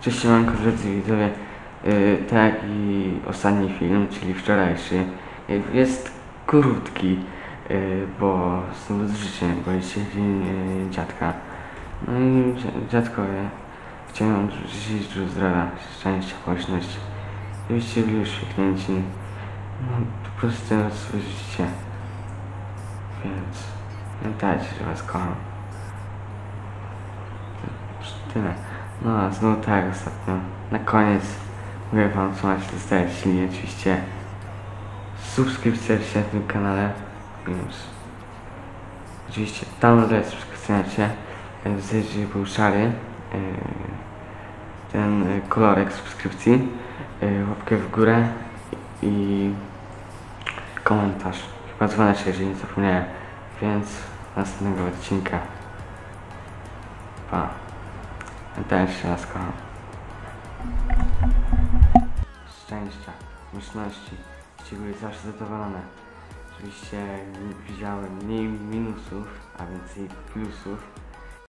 Cześć siemanko drodzy widzowie, tak jak i ostatni film, czyli wczorajszy, jest krótki, bo znowu z życzeń, bo jest dzień dziadka. No i dziadkowie chciałem życzyć dużo zdrowia, szczęścia, pomyślności, żebyście byli uśmiechnięci, no po prostu swoje życie, więc pamiętajcie, że was kocham. Tyle. No a znowu tak ostatnio. Na koniec mówię wam, co macie dostać, czyli oczywiście subskrypcja na tym kanale. Więc oczywiście download subskrypcjonacie. Wystarczy, żeby był szary ten kolorek subskrypcji. Łapkę w górę i komentarz. Chyba dzwoneczek, jeżeli nie zapomniałem. Więc następnego odcinka. Pa. Też raz kocham. Szczęścia, myślności, żebyście byli zawsze zadowolone. Żebyście widziały mniej minusów, a więcej plusów.